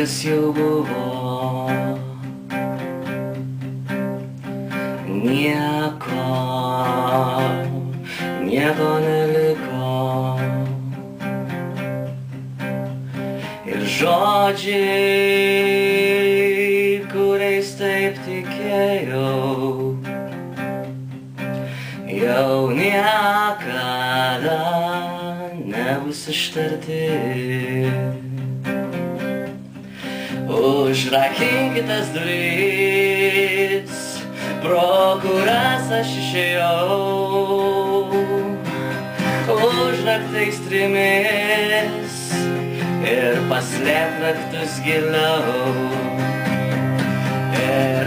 viskas jau buvo, nieko neliko. Ir žodžiai, kuriais taip tikėjau, jau niekada nebus ištarti. Užrakinkit tas duris, pro kurias aš išėjau, užraktais trimis ir paslėp raktus giliau. Ir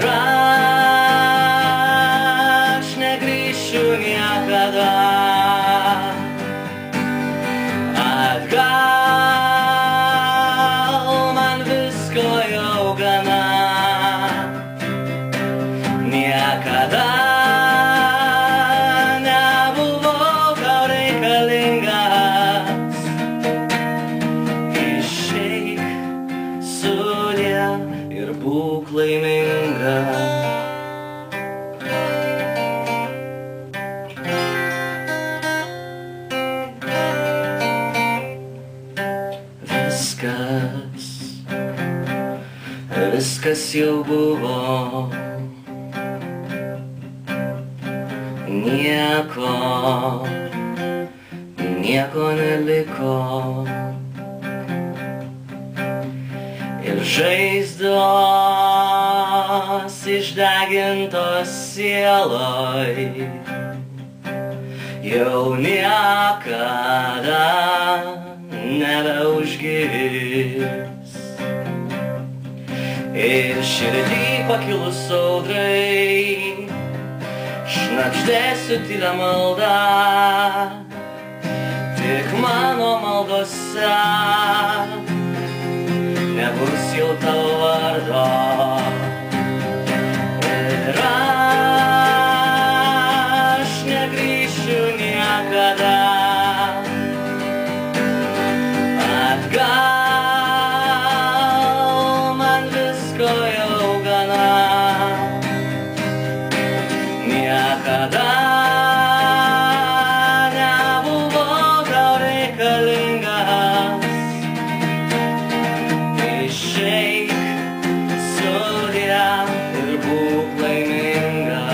aš negrįšiu niekada atgal, man visko jau gana. Niekada nebuvau tau reikalingas. Išeik, sudie ir būk laiminga. Viskas jau buvo, nieko neliko. Ir žaizdos išdegintos sieloj jau niekada nebeužgis. Ir širdį pakilus audrai šnabždėsiu tylią maldą, tik mano maldose nebus jau tavo vardo. Ir aš negrįšiu niekada atgal, man visko jau gana. Niekada nebuvau tau reikalingas. Išeik, sudie ir būk laiminga.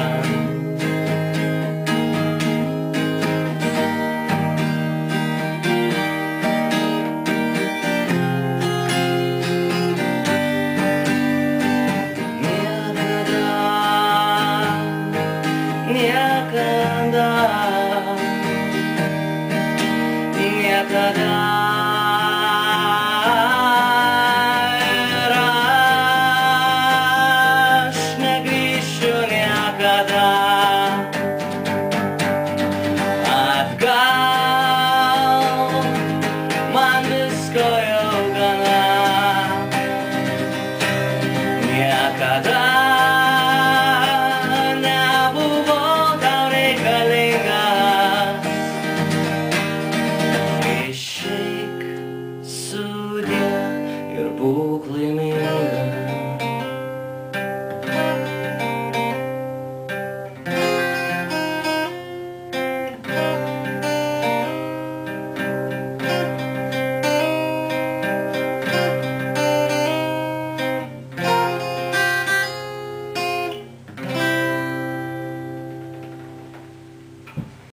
Niekada ir aš negrįšiu niekada atgal, man visko jau gana. Niekada nebuvau tau reikalingas. Išeik, sudie ir būk